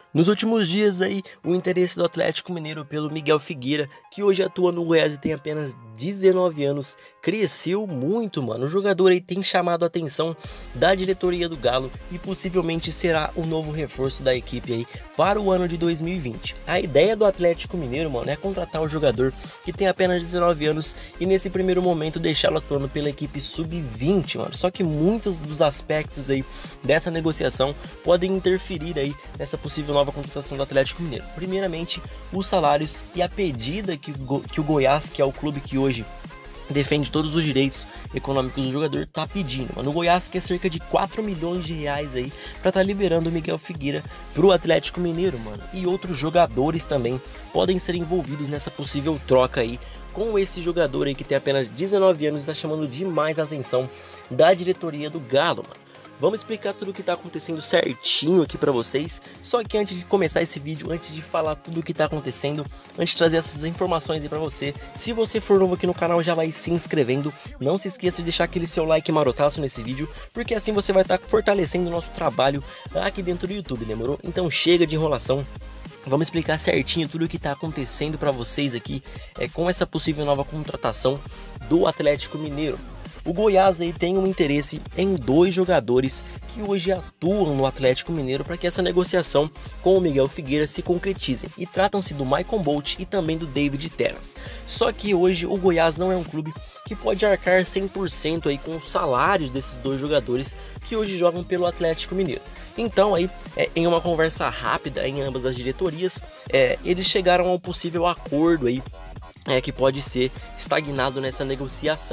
Nos últimos dias aí, o interesse do Atlético Mineiro pelo Miguel Figueira, que hoje atua no Goiás e tem apenas 19 anos, cresceu muito, mano. O jogador aí tem chamado a atenção da diretoria do Galo e possivelmente será o novo reforço da equipe aí para o ano de 2020. A ideia do Atlético Mineiro, mano, é contratar o jogador que tem apenas 19 anos e nesse primeiro momento deixá-lo atuando pela equipe sub-20, mano. Só que muitos dos aspectos aí dessa negociação podem interferir aí nessa possível nova contratação do Atlético Mineiro. Primeiramente, os salários e a pedida que o Goiás, que é o clube que hoje defende todos os direitos econômicos do jogador, tá pedindo, mano. O Goiás quer cerca de 4 milhões de reais aí pra tá liberando o Miguel Figueira pro Atlético Mineiro, mano. E outros jogadores também podem ser envolvidos nessa possível troca aí com esse jogador aí que tem apenas 19 anos e tá chamando demais a atenção da diretoria do Galo, mano. Vamos explicar tudo o que está acontecendo certinho aqui para vocês. Só que antes de começar esse vídeo, antes de falar tudo o que está acontecendo, antes de trazer essas informações aí para você, se você for novo aqui no canal, já vai se inscrevendo. Não se esqueça de deixar aquele seu like marotaço nesse vídeo, porque assim você vai estar fortalecendo o nosso trabalho aqui dentro do YouTube, demorou? Então chega de enrolação. Vamos explicar certinho tudo o que está acontecendo para vocês aqui com essa possível nova contratação do Atlético Mineiro. O Goiás aí tem um interesse em dois jogadores que hoje atuam no Atlético Mineiro para que essa negociação com o Miguel Figueira se concretize. E tratam-se do Michael Bolt e também do David Terans. Só que hoje o Goiás não é um clube que pode arcar 100% aí com os salários desses dois jogadores que hoje jogam pelo Atlético Mineiro. Então aí, em uma conversa rápida em ambas as diretorias, eles chegaram a um possível acordo aí que pode ser estagnado nessa negociação.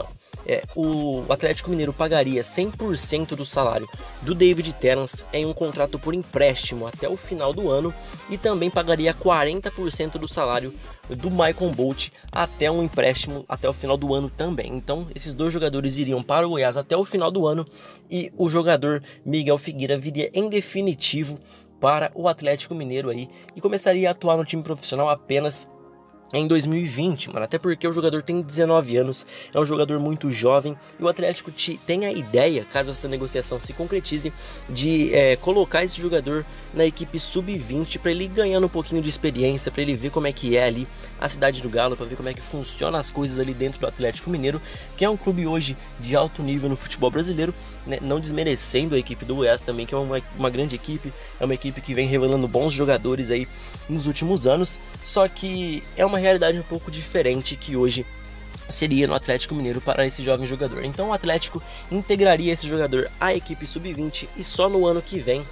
O Atlético Mineiro pagaria 100% do salário do David Terans em um contrato por empréstimo até o final do ano e também pagaria 40% do salário do Michael Bolt até um empréstimo até o final do ano também. Então esses dois jogadores iriam para o Goiás até o final do ano e o jogador Miguel Figueira viria em definitivo para o Atlético Mineiro aí e começaria a atuar no time profissional apenas em 2020, mano, até porque o jogador tem 19 anos, é um jogador muito jovem e o Atlético tem a ideia, caso essa negociação se concretize, de colocar esse jogador na equipe sub-20 para ele ir ganhando um pouquinho de experiência, para ele ver como é que é ali a cidade do Galo, para ver como é que funciona as coisas ali dentro do Atlético Mineiro, que é um clube hoje de alto nível no futebol brasileiro, né? Não desmerecendo a equipe do Goiás também, que é uma grande equipe, é uma equipe que vem revelando bons jogadores aí nos últimos anos, só que é uma realidade um pouco diferente que hoje seria no Atlético Mineiro para esse jovem jogador. Então o Atlético integraria esse jogador à equipe sub-20 e só no ano que vem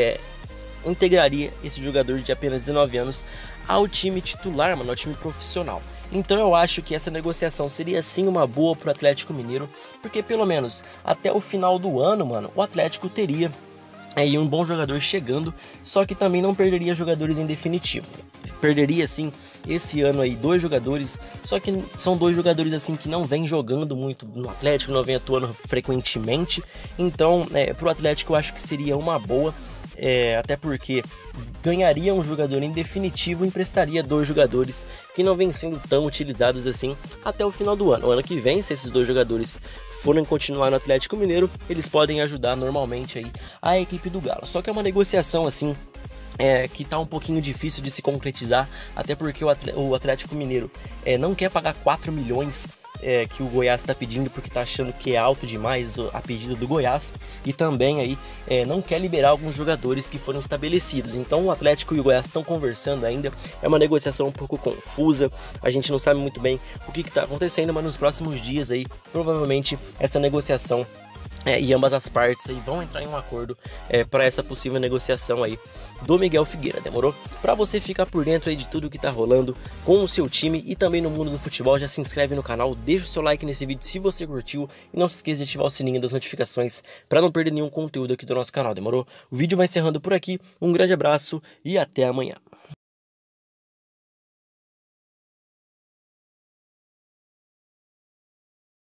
integraria esse jogador de apenas 19 anos ao time titular, mano, ao time profissional. Então eu acho que essa negociação seria sim uma boa para o Atlético Mineiro, porque pelo menos até o final do ano, mano, o Atlético teria aí um bom jogador chegando, só que também não perderia jogadores em definitivo. Perderia sim esse ano aí dois jogadores, só que são dois jogadores assim que não vêm jogando muito no Atlético, não vêm atuando frequentemente. Então pro Atlético eu acho que seria uma boa, até porque ganharia um jogador em definitivo e emprestaria dois jogadores que não vêm sendo tão utilizados assim até o final do ano. O ano que vem, se esses dois jogadores forem continuar no Atlético Mineiro, eles podem ajudar normalmente aí a equipe do Galo. Só que é uma negociação assim que tá um pouquinho difícil de se concretizar, até porque o Atlético Mineiro não quer pagar 4 milhões que o Goiás está pedindo, porque tá achando que é alto demais a pedida do Goiás, e também aí não quer liberar alguns jogadores que foram estabelecidos. Então o Atlético e o Goiás estão conversando ainda, é uma negociação um pouco confusa, a gente não sabe muito bem o que está acontecendo, mas nos próximos dias aí provavelmente essa negociação e ambas as partes aí vão entrar em um acordo para essa possível negociação aí do Miguel Figueira, demorou? Para você ficar por dentro aí de tudo que tá rolando com o seu time e também no mundo do futebol, já se inscreve no canal, deixa o seu like nesse vídeo se você curtiu e não se esqueça de ativar o sininho das notificações para não perder nenhum conteúdo aqui do nosso canal, demorou? O vídeo vai encerrando por aqui, um grande abraço e até amanhã.